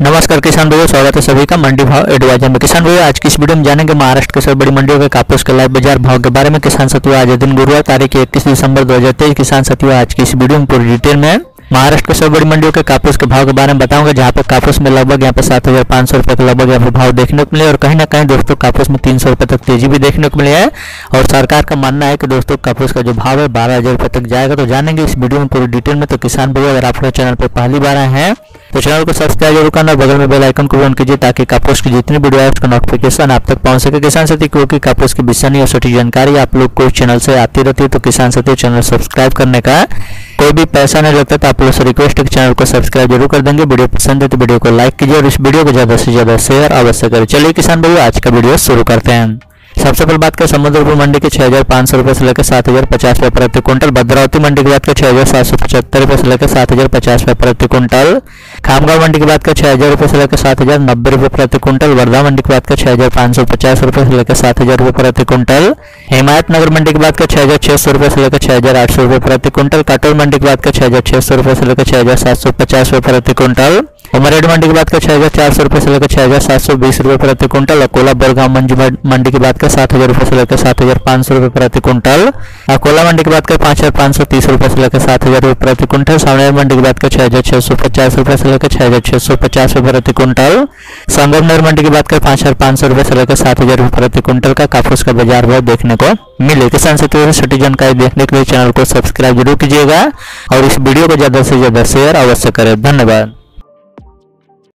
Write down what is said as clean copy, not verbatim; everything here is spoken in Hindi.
नमस्कार किसान भाइयों, स्वागत है सभी का मंडी भाव एडवाइजर में। किसान भाइयों, आज की इस वीडियो में जानेंगे महाराष्ट्र के सबसे बड़ी मंडियों के कापूस के लाइव बाजार भाव के बारे में। किसान साथियों, आज दिन गुरुवार तारीख 31 दिसंबर 2023। किसान साथियों, आज की इस वीडियो में पूरी डिटेल में महाराष्ट्र के सबसे बड़ी मंडियों के कापूस के भाव के बारे में बताऊंगा, जहां पे कापूस में लगभग यहाँ पे 7,500 रुपए के लगभग यहाँ पे भाव देखने को मिले और कहीं ना कहीं दोस्तों कापूस में 300 रुपए तक तेजी भी देखने को मिली है। और सरकार का मानना है कि दोस्तों कापूस का जो भाव है 12,000 रुपए तक जाएगा। तो जानेंगे इस वीडियो में पूरी डिटेल में। तो किसान भाई, अगर आप लोग चैनल पर पहली बार आए हैं तो चैनल को सब्सक्राइब जरूर करना, बगल में बेल आइकन को ऑन कीजिए ताकि कापूस की जितनी वीडियो है उसका नोटिफिकेशन आप तक पहुंच सके। किसान साथी, क्योंकि कापूस की विषय और सटीक जानकारी आप लोग को चैनल से आती रहती है, तो किसान साथी चैनल सब्सक्राइब करने का कोई भी पैसा नहीं लगता। तो आप लोग से रिक्वेस्ट है कि चैनल को सब्सक्राइब जरूर कर देंगे। वीडियो पसंद है तो वीडियो को लाइक कीजिए और इस वीडियो को ज्यादा से ज्यादा शेयर अवश्य करें। चलिए किसान भाई, आज का वीडियो शुरू करते हैं। सबसे पहले बात करें समुद्रपुर मंडी के 6,500 रुपए से लेकर 7,050 रुपए प्रति क्विंटल। भद्रावती मंडी की बात करें 6,775 रुपए से लेकर 7,050 रुपए प्रति क्विंटल। खामगांव मंडी की बात करें 6,000 रुपए से लेकर 7,090 रुपए प्रति क्विंटल। वर्धा मंडी की बात करें 6,550 रुपए से लेकर 7,000 रुपए प्रति क्विंटल। हिमायतनगर मंडी की बात करें 6,600 रुपए से लेकर 6,800 रुपए प्रति क्विंटल। काटोल मंडी की बात करें 6,600 रुपए से लेकर 6,750 रुपए प्रति क्विंटल। उमरेड मंडी की बात करें 6,400 रुपए से लेकर 6,720 रुपए प्रति क्विंटल। अकोला बरगांव मंडी की बात करें 7,000 रुपए से लेकर 7,500 रुपए प्रति क्विंटल। अकोला मंडी की बात करें 5,530 रुपए से लेकर 7,000 रुपए प्रति क्विंटल। सावनेर मंडी की बात करें 6,650 रुपए से लेकर 6,650 रुपए प्रति क्विंटल। संगमनेर मंडी की बात करें 5,500 रुपए से लेकर 7,000 रुपए प्रति क्विंटल का कापूस का बाजार भाव देखने को मिले। किसान साथियों, सटीक जानकारी देखने के लिए चैनल को सब्सक्राइब जरूर कीजिएगा और इस वीडियो को ज्यादा से ज्यादा शेयर अवश्य करें। धन्यवाद।